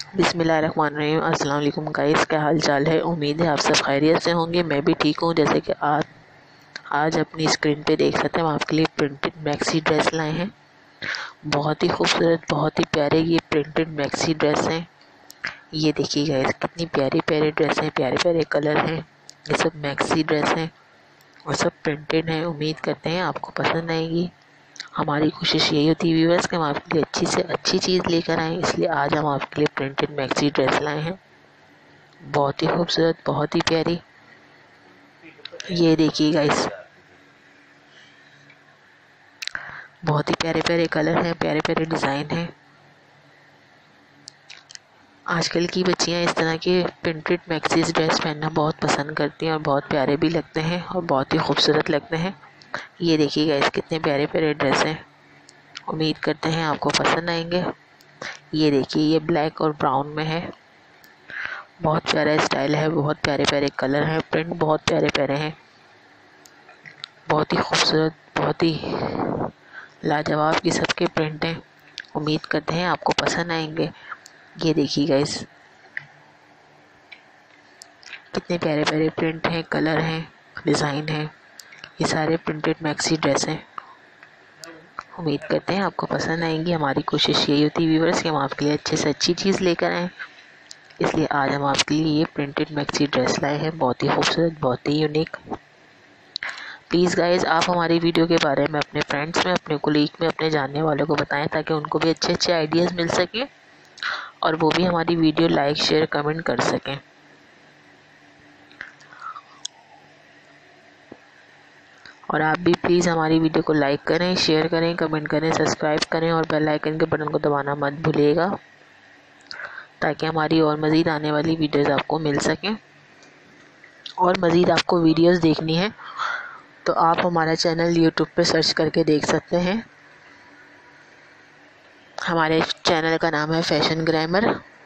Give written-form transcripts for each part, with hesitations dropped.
बिस्मिल्लाहिर्रहमानिर्रहीम। अस्सलाम वालेकुम गाइस, क्या हाल चाल है। उम्मीद है आप सब खैरियत से होंगे। मैं भी ठीक हूँ। जैसे कि आप आज अपनी स्क्रीन पे देख सकते हैं, हम आपके लिए प्रिंटेड मैक्सी ड्रेस लाए हैं। बहुत ही खूबसूरत, बहुत ही प्यारे ये प्रिंटेड मैक्सी ड्रेस हैं। ये देखिए गाइस, कितनी प्यारी प्यारी ड्रेस हैं, प्यारे प्यारे कलर हैं। ये सब मैक्सी ड्रेस हैं और सब प्रिंटेड हैं। उम्मीद करते हैं आपको पसंद आएगी। हमारी कोशिश यही होती है व्यूअर्स कि हम आपके लिए अच्छी से अच्छी चीज़ लेकर आएँ, इसलिए आज हम आपके लिए प्रिंटेड मैक्सी ड्रेस लाए हैं। बहुत ही खूबसूरत, बहुत ही प्यारी। ये देखिए गाइस, बहुत ही प्यारे प्यारे कलर हैं, प्यारे प्यारे डिज़ाइन हैं। आजकल की बच्चियां इस तरह के प्रिंटेड मैक्सीज ड्रेस पहनना बहुत पसंद करती हैं और बहुत प्यारे भी लगते हैं और बहुत ही खूबसूरत लगते हैं। ये देखिए गाइस, कितने प्यारे प्यारे ड्रेस हैं। उम्मीद करते हैं आपको पसंद आएंगे। ये देखिए, ये ब्लैक और ब्राउन में है। बहुत प्यारा स्टाइल है, बहुत प्यारे प्यारे कलर हैं, प्रिंट बहुत प्यारे प्यारे हैं। बहुत ही खूबसूरत, बहुत ही लाजवाब ये सबके प्रिंट हैं। उम्मीद करते हैं आपको पसंद आएंगे। ये देखिए गाइस, कितने प्यारे प्यारे प्रिंट हैं, कलर हैं, डिज़ाइन हैं। ये सारे प्रिंटेड मैक्सी ड्रेस हैं। उम्मीद करते हैं आपको पसंद आएंगी। हमारी कोशिश यही होती है व्यूअर्स कि हम आपके लिए अच्छे से अच्छी चीज़ लेकर आएँ, इसलिए आज हम आपके लिए ये प्रिंटेड मैक्सी ड्रेस लाए हैं। बहुत ही खूबसूरत, बहुत ही यूनिक। प्लीज़ गाइज़, आप हमारी वीडियो के बारे में अपने फ्रेंड्स में, अपने कोलीग में, अपने जानने वालों को बताएं ताकि उनको भी अच्छे अच्छे आइडियाज़ मिल सकें और वो भी हमारी वीडियो लाइक, शेयर, कमेंट कर सकें। और आप भी प्लीज़ हमारी वीडियो को लाइक करें, शेयर करें, कमेंट करें, सब्सक्राइब करें और बेल आइकन के बटन को दबाना मत भूलिएगा ताकि हमारी और मज़ीद आने वाली वीडियोज़ आपको मिल सकें। और मज़ीद आपको वीडियोज़ देखनी है तो आप हमारा चैनल यूट्यूब पे सर्च करके देख सकते हैं। हमारे चैनल का नाम है फैशन ग्लैमर।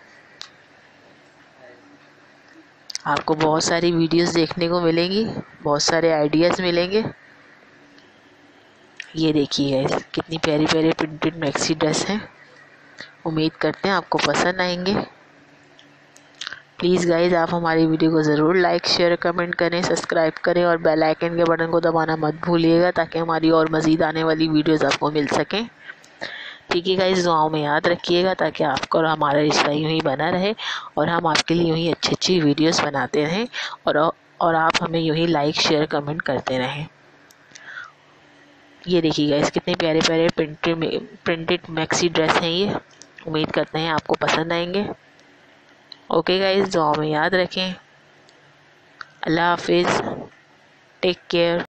आपको बहुत सारी वीडियोस देखने को मिलेंगी, बहुत सारे आइडियाज़ मिलेंगे। ये देखिए गाइस, कितनी प्यारी प्यारी प्रिंटेड मैक्सी ड्रेस हैं। उम्मीद करते हैं आपको पसंद आएंगे। प्लीज़ गाइस, आप हमारी वीडियो को ज़रूर लाइक, शेयर, कमेंट करें, सब्सक्राइब करें और बेल आइकन के बटन को दबाना मत भूलिएगा ताकि हमारी और मज़ीद आने वाली वीडियोस आपको मिल सकें। ठीक है गाइस, दुआओं में याद रखिएगा ताकि आपका और हमारा रिश्ता यूँ ही बना रहे और हम आपके लिए यूँ ही अच्छी अच्छी वीडियोस बनाते रहें और आप हमें यूँ ही लाइक, शेयर, कमेंट करते रहें। ये देखिए गाइस, कितने प्यारे प्यारे प्रिंटेड मैक्सी ड्रेस हैं ये। उम्मीद करते हैं आपको पसंद आएंगे। ओके गाइस, दुआओं में याद रखें। अल्लाह हाफिज़, टेक केयर।